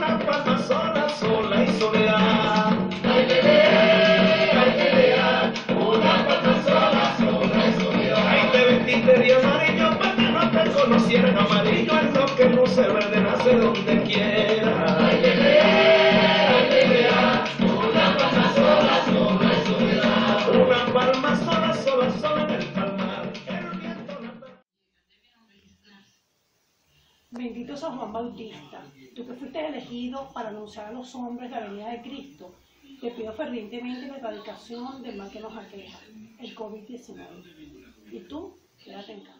una palma sola, sola y soledad. Una palma sola, sola y soledad. Ay, te vestiste de amarillo para que no te conocieran. Amarillo es lo que no se verde, nace donde quiera. Una palma sola, sola y soledad. Una palma sola, sola, sola en el palmar. El viento la... Bendito San Juan Bautista, tú que fuiste elegido para anunciar a los hombres la venida de Cristo, te pido fervientemente la erradicación del mal que nos aqueja, el COVID-19. Y tú, quédate en casa.